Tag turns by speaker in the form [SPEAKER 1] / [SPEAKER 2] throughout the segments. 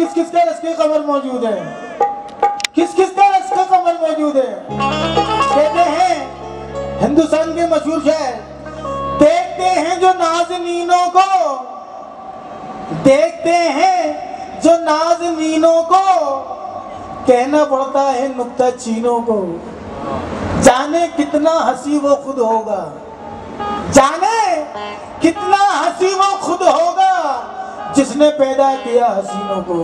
[SPEAKER 1] किस किस का रस के कमर मौजूद है, किस किस का रस का कमर मौजूद है। कहते हैं हिंदुस्तान के मशहूर शायर, देखते हैं जो नाज़नीनों को, देखते हैं जो नाज़नीनों को, कहना पड़ता है नुक्ता चीनों को। जाने कितना हंसी वो खुद होगा, जाने कितना हंसी वो खुद होगा, जिसने पैदा किया हसीनों को।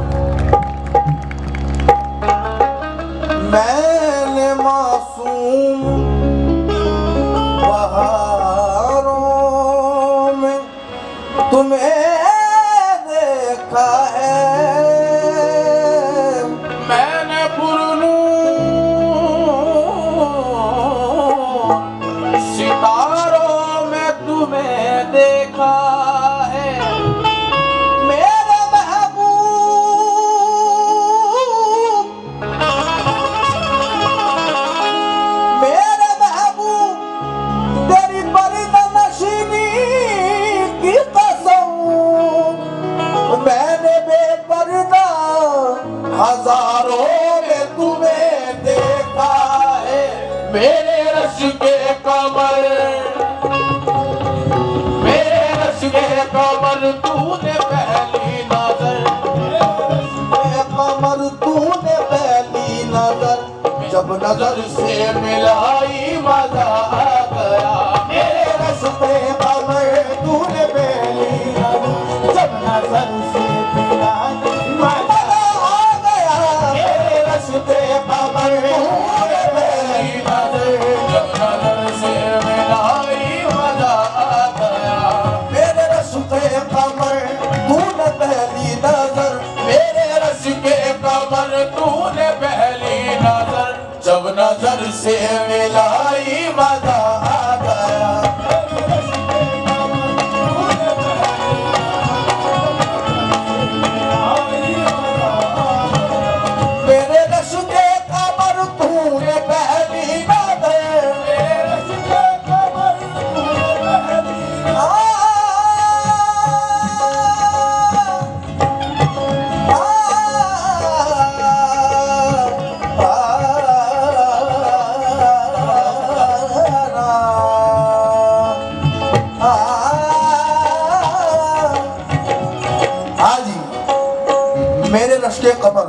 [SPEAKER 1] मैंने मासूम बहारों में तुम्हें देखा है, मैंने पुरनूर सितारों में तुम्हें देखा है। मेरे महबूब, मेरे महबूब, तेरी पर्दा नशीनी की कसम, मैंने बेपर्दा हजारों में तुम्हें देखा है। मेरे रश के कमर, मेरे रश के कमर तूने पहली नजर, मेरे कमर तूने पहली नजर, जब नजर से मिलाई मजा आ गया। मेरे रश के कमर तूने पहली नजर, जब नजर से मिलाई मजा आ गया। मेरे रश के कमर तूने पहली नजर, जब नजर से मिलाई मजा आ गया। मेरे रश के कमर तूने पहली नजर, मेरे रश के कमर तूने पहली नजर, जब नजर से मिलाई मजा आ गया। मेरे रश के कमर तूने पहली नजर, मेरे रश के कमर तूने पहली नजर, मेरे रश के कमर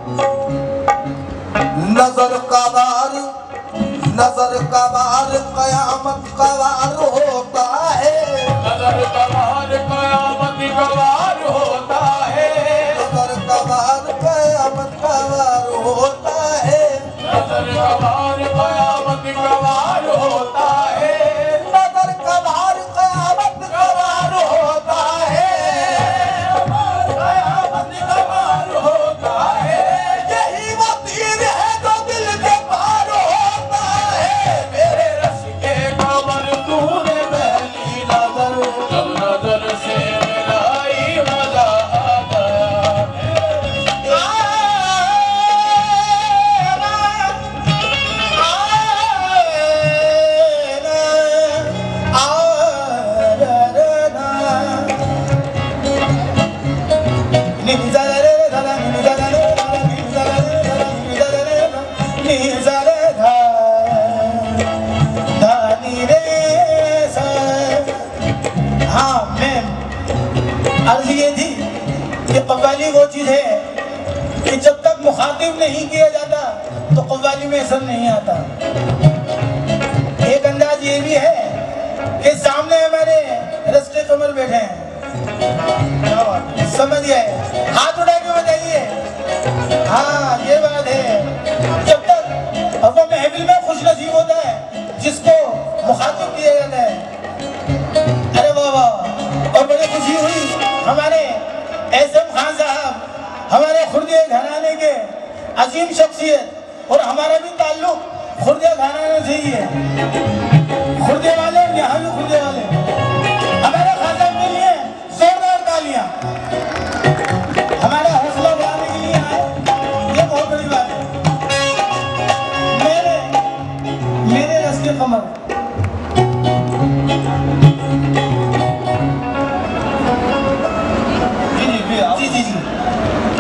[SPEAKER 1] नजर का वार, नजर का वार कयामत का वार होता है, नजर का वार कयामत का वार होता है, नजर का वार कयामत का वार होता है, नजर का वार कयामत का वार होता है, नजर का वार कयामत का वार होता है, कयामत का वार होता है। यही वो तीर है जो दिल के पार होता है। मेरे रश के कमर तूने पहली नजर, जब नजर से मिलाई मजा आ गया। हाँ, मैं अर्ज ये थी कि कव्वाली वो चीज है कि जब तक मुखातिब नहीं किया जाता तो कव्वाली में असर नहीं आता। एक अंदाज ये भी है कि सामने हमारे रस्ते कमर बैठे हैं, समझ गए, हाथ उठा के बताइए। हाँ, ये बात है। जब तक वो महफिल में खुश नसीब होता है जिसको मुखातिब किया जाता है। अरे वाह वाह, और बड़ी खुशी हुई हमारे एसएम खान साहब, हमारे खुर्दिया घराने के अजीम शख्सियत, और हमारा भी ताल्लुक खुर्दिया घराने से ही है। खुर्दिया वाले यहाँ भी खुर्दिया वाले, हमारे खान साहब के लिए जोरदार तालियां, हमारा हौसला बढ़ाने के लिए आए, ये बहुत बड़ी बात है। मेरे रस के कमर, जी जी जी जी,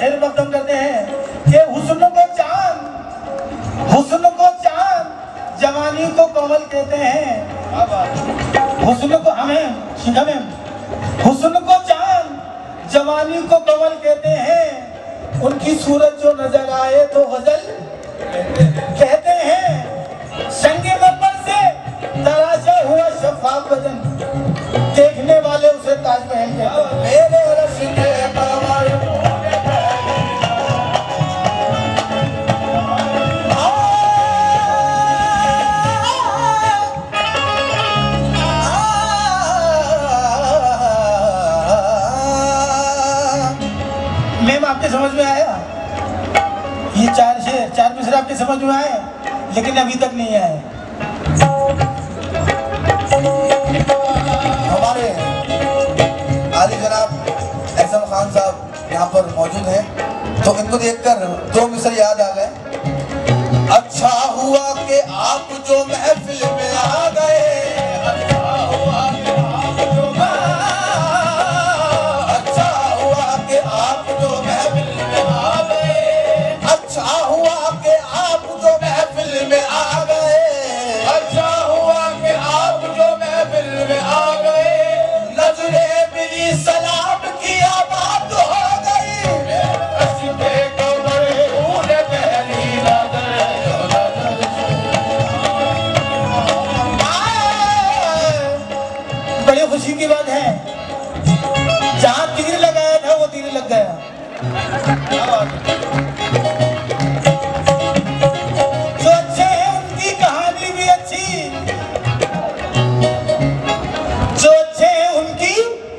[SPEAKER 2] शेर मकदम करते हैं कि हुस्न को चांद जवानी को कमल कहते हैं। हुस्न को हुस्न को चांद जवानी को कमल कहते हैं। उनकी सूरत जो नजर आए तो गजल कहते हैं। संगे मकबर से तराशा हुआ शफाफ बदन देखने वाले उसे ताजमहल कहते हैं। मेरे रश के कमर मैम आपके समझ में आया? ये चार मिसरे आपके समझ में आए, लेकिन अभी तक नहीं आए।
[SPEAKER 1] हमारे आली जनाब एहसन खान साहब यहाँ पर मौजूद हैं, तो इनको देखकर दो मिसर याद आ गए। अच्छा हुआ कि आप जो महफिल में आ गए, अच्छा हुआ कि आप जो महफिल में आ गए, अच्छा हुआ कि आप जो महफिल में आ गए, अच्छा हुआ कि आप जो महफिल में आ गए। नजरे मिली सलाम किया बात हो गई, रश्के कमर तूने पहली नजर।
[SPEAKER 2] बड़ी खुशी की बात है, जहाँ तीर लगाया था वो तीर लग गया। जो अच्छे हैं उनकी कहानी भी अच्छी, जो अच्छे हैं उनकी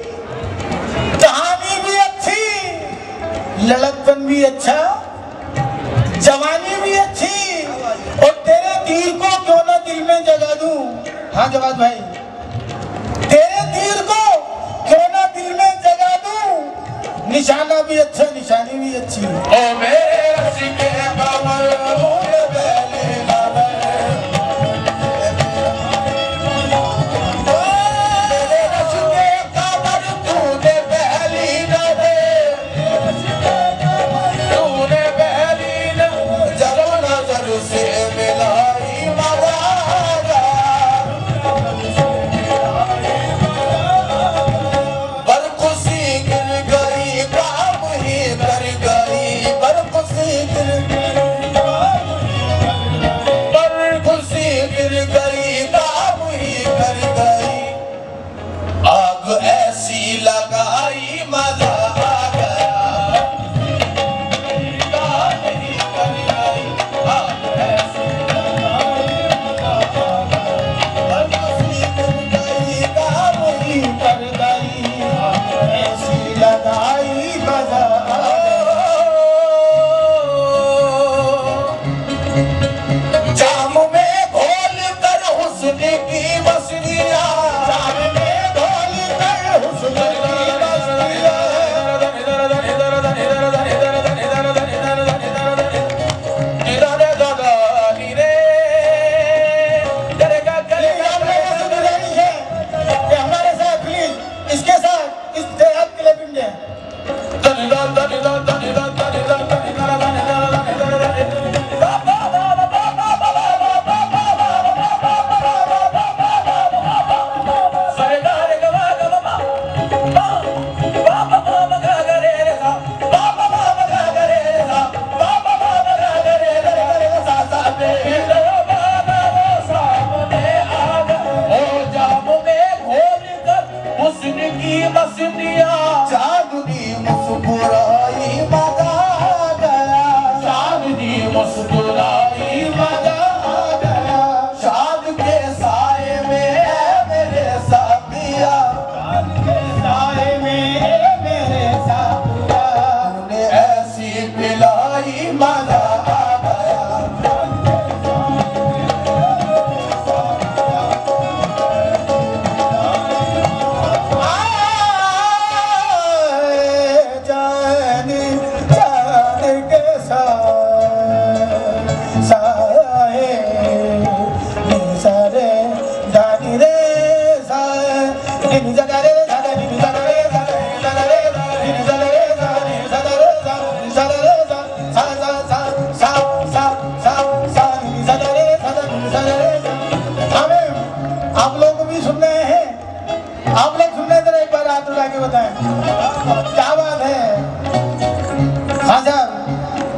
[SPEAKER 2] कहानी भी अच्छी, लड़कपन भी अच्छा, जवानी भी अच्छी। और तेरे तीर को क्यों ना दिल में जगा दूं। हाँ जवाब भाई, तेरे तीर को क्यों ना दिल में जगा दूं। निशाना भी अच्छा, निशानी भी अच्छी।
[SPEAKER 1] ओ मेरे रश्के कमर तूने पहली नजर, मेरे रश्के कमर तूने पहली नजर, तूने पहली नजर, जब नजर से मिलाई मजा आ गया। बरखुशी गिर गई, काम ही कर गई, बरखुशी गिर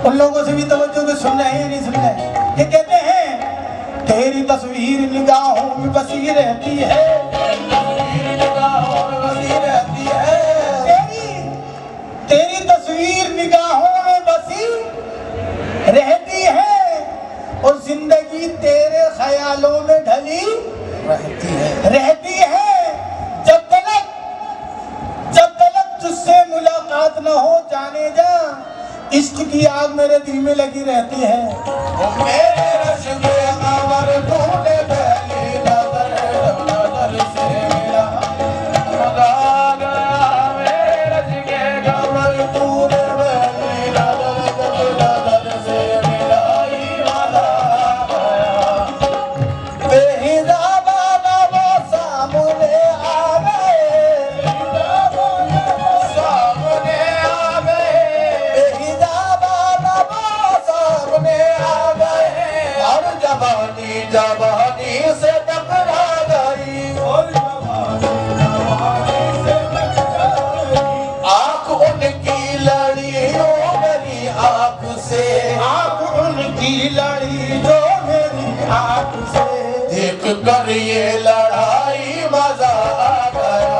[SPEAKER 2] उन लोगों से भी तवज्जो से सुन रहे हैं या नहीं सुन रहे? ये कहते हैं तेरी तस्वीर निगाहों में बसी रहती है,
[SPEAKER 1] निगाहों में बसी रहती है,
[SPEAKER 2] तेरी तस्वीर निगाहों में बसी रहती है और जिंदगी तेरे ख्यालों में ढली रहती है। जब तलक तुझसे मुलाकात न हो जाने जा, इश्क की आग मेरे दिल में लगी रहती है।
[SPEAKER 1] मेरे रश्के कमर तूने पहली नजर से मिला, मजा आ गया। मेरे रश्के कमर तूने पहली नजर से मिला, मजा आ गया। बेहिजाबा नवा सामने आ गए, सामने आ गए, बेहिजाबा नवा सामने आ गए। और जवानी जवानी से टकरा गई, और जवानी से टकरा गई। आँख उनकी लड़ी जो मेरी आँख से,
[SPEAKER 2] आँख उनकी लड़ी जो मेरी आँख से,
[SPEAKER 1] देख कर ये लड़ाई मजा आ गया।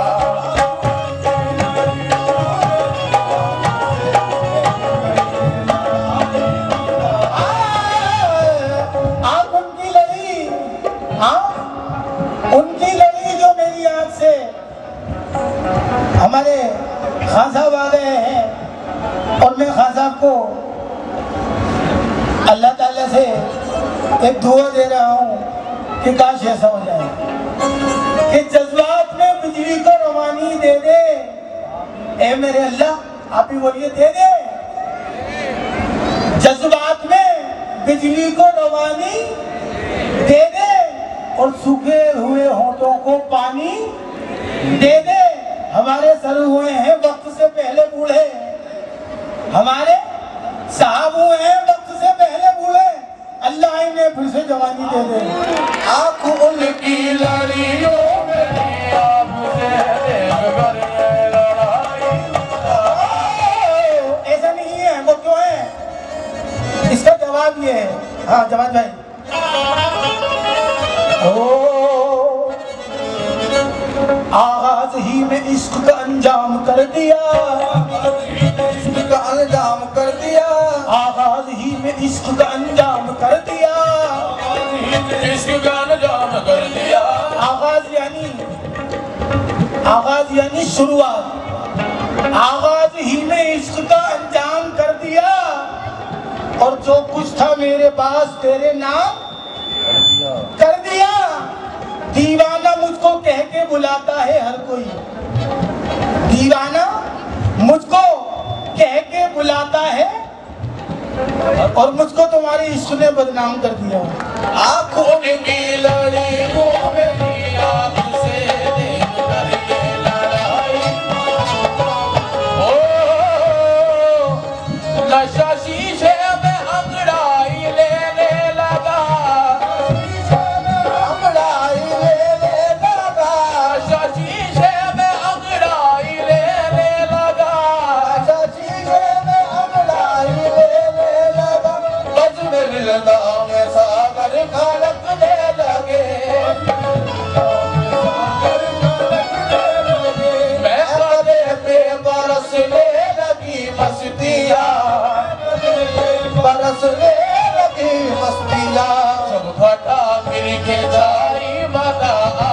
[SPEAKER 2] आँख उनकी लड़ी, हाँ उनकी लड़ी जो मेरी आँख से। हमारे खान साहब आ गए हैं और मैं खान साहब को अल्लाह ताला से एक दुआ दे रहा हूँ कि काश ऐसा हो जाए कि जज्बात में बिजली को रवानी दे दे। ए मेरे अल्लाह आप ही बोलिए, दे दे। जज्बात में बिजली को रवानी दे दे और सूखे हुए होठों को पानी दे दे। हमारे सर हुए हैं वक्त से पहले बूढ़े, हमारे साहब हुए हैं वक्त से पहले बूढ़े, अल्लाह इन्हें फिर से जवानी दे दे।
[SPEAKER 1] आँख उनकी लड़ियों में आँख से देख कर ये लड़ाई।
[SPEAKER 2] ऐसा नहीं है, वो क्यों है? इसका जवाब ये है। हाँ जवाब भाई, आगाज ही में इश्क का अंजाम कर दिया,
[SPEAKER 1] इश्क का अंजाम कर दिया,
[SPEAKER 2] आगाज ही में इश्क का अंजाम कर दिया।
[SPEAKER 1] इश्क का अंजाम कर दिया।
[SPEAKER 2] आगाज यानी शुरुआत, आगाज ही में इश्क का अंजाम कर दिया और जो कुछ था मेरे पास तेरे नाम कर दिया। दीवाना मुझको कह के बुलाता है हर कोई, दीवाना मुझको कह के बुलाता है और मुझको तुम्हारे इश्क ने बदनाम कर दिया।
[SPEAKER 1] आँखों की लड़ी वो मेरी आँख से देख कर ये लड़ाई। ओ नशा शीशे में अंगड़ाई लेने लगा, अंगड़ाई लेने लगा, नशा शीशे में अंगड़ाई लेने लगा, नशा शीशे में अंगड़ाई लेने लगा। बस मेरे लंदाम सागर खड़कने लगे, मैं गले पे बरसने लगी मस्तियाँ, बरसने लगी मस्तियाँ। जब घटा फिर के जाई मजा